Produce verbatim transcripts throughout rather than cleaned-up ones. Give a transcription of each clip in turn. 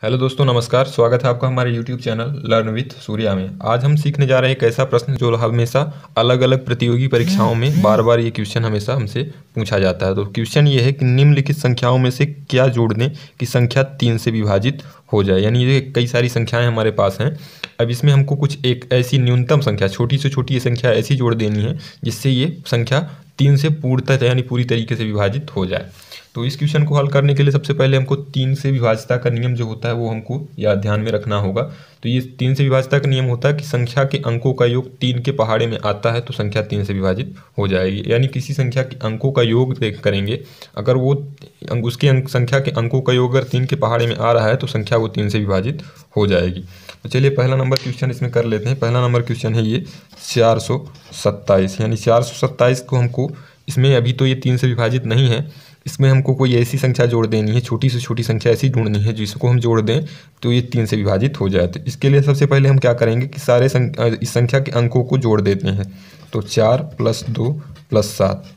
Hello दोस्तों, नमस्कार। स्वागत है आपका हमारे YouTube channel learn with Surya में। आज हम सीखने जा रहे हैं एक ऐसा प्रश्न जो हमेशा अलग अलग प्रतियोगी परीक्षाओं में बार बार ये क्वेश्चन हमेशा हमसे पूछा जाता है। तो क्वेश्चन ये है कि निम्नलिखित संख्याओं में से क्या जोड़ दें कि संख्या तीन से विभाजित हो जाए। यानी ये कई सारी संख्याएँ हमारे पास हैं। अब इसमें हमको कुछ एक ऐसी न्यूनतम संख्या, छोटी से छोटी संख्या ऐसी जोड़ देनी है जिससे ये संख्या तीन से पूर्णतः यानी पूरी तरीके से विभाजित हो जाए। तो इस क्वेश्चन को हल करने के लिए सबसे पहले हमको तीन से विभाज्यता का नियम जो होता है वो हमको याद ध्यान में रखना होगा। तो ये तीन से विभाज्यता का नियम होता है कि संख्या के अंकों का योग तीन के पहाड़े में आता है तो संख्या तीन से विभाजित हो जाएगी। यानी किसी संख्या के अंकों का योग देख करेंगे, अगर वो उसके अंक संख्या के अंकों का योग अगर तीन के पहाड़े में आ रहा है तो संख्या वो तीन से विभाजित हो जाएगी। तो चलिए पहला नंबर क्वेश्चन इसमें कर लेते हैं। पहला नंबर क्वेश्चन है ये चार सौ सत्ताईस। यानी चार सौ सत्ताईस को हमको इसमें अभी तो ये तीन से विभाजित नहीं है, इसमें हमको कोई ऐसी संख्या जोड़ देनी है, छोटी से छोटी संख्या ऐसी ढूंढनी है जिसको हम जोड़ दें तो ये तीन से विभाजित हो जाए। तो इसके लिए सबसे पहले हम क्या करेंगे कि सारे संख, इस संख्या के अंकों को जोड़ देते हैं। तो चार प्लस दो प्लस सात,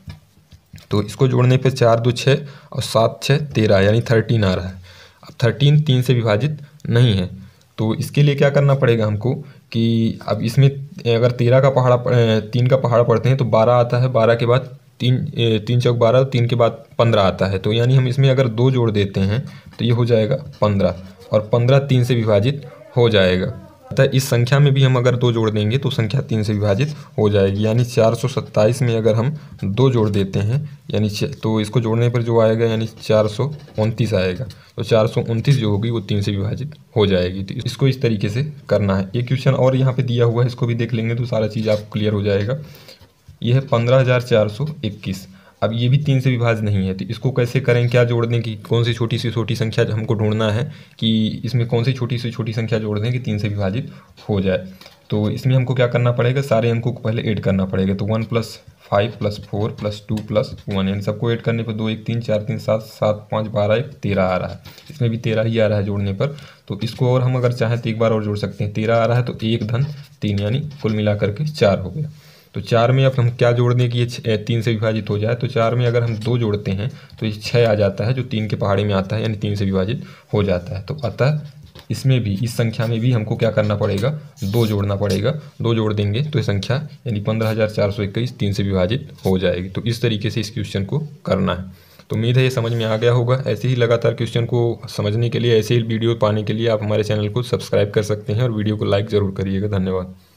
तो इसको जोड़ने पे चार दो छः और सात छः तेरह यानी थर्टीन आ रहा है। अब थर्टीन तीन से विभाजित नहीं है, तो इसके लिए क्या करना पड़ेगा हमको कि अब इसमें अगर तेरह का पहाड़ा तीन का पहाड़ा पढ़ते हैं तो बारह आता है, बारह के बाद तीन तीन चौक बारह, तीन के बाद पंद्रह आता है। तो यानी हम इसमें अगर दो जोड़ देते हैं तो ये हो जाएगा पंद्रह, और पंद्रह तीन से विभाजित हो जाएगा। अतः इस संख्या में भी हम अगर दो जोड़ देंगे तो संख्या तीन से विभाजित हो जाएगी। यानी चार सौ सत्ताईस में अगर हम दो जोड़ देते हैं यानी तो इसको जोड़ने पर जो आएगा यानी चार सौ उनतीस आएगा। तो चार सौ उनतीस जो होगी वो तीन से विभाजित हो जाएगी। तो इसको इस तरीके से करना है। एक क्वेश्चन और यहाँ पे दिया हुआ है, इसको भी देख लेंगे तो सारा चीज़ आपको क्लियर हो जाएगा। यह है पंद्रह हज़ार चार सौ इक्कीस। अब ये भी तीन से विभाज्य नहीं है, तो इसको कैसे करें, क्या जोड़ दें कि कौन सी छोटी से छोटी संख्या हमको ढूंढना है कि इसमें कौन सी छोटी से छोटी संख्या जोड़ दें कि तीन से विभाजित हो जाए। तो इसमें हमको क्या करना पड़ेगा, सारे अंकों को पहले ऐड करना पड़ेगा। तो one plus five plus four plus two plus one, यानी सबको ऐड करने पर दो एक तीन, चार तीन सात, सात पाँच बारह, एक तेरह आ रहा है। इसमें भी तेरह ही आ रहा है जोड़ने पर। तो इसको और हम अगर चाहें तो एक बार और जोड़ सकते हैं। तेरह आ रहा है तो एक धन तीन यानी कुल मिला करके चार हो गया। तो चार में अब हम क्या जोड़ दें कि ये तीन से विभाजित हो जाए। तो चार में अगर हम दो जोड़ते हैं तो ये छः आ जाता है जो तीन के पहाड़े में आता है, यानी तीन से विभाजित हो जाता है। तो अतः इसमें भी, इस संख्या में भी हमको क्या करना पड़ेगा, दो जोड़ना पड़ेगा। दो जोड़ देंगे तो ये संख्या यानी पंद्रह हज़ार चार सौ इक्कीस तीन से विभाजित हो जाएगी। तो इस तरीके से इस क्वेश्चन को करना है। तो उम्मीद है ये समझ में आ गया होगा। ऐसे ही लगातार क्वेश्चन को समझने के लिए, ऐसे ही वीडियो पाने के लिए आप हमारे चैनल को सब्सक्राइब कर सकते हैं और वीडियो को लाइक ज़रूर करिएगा। धन्यवाद।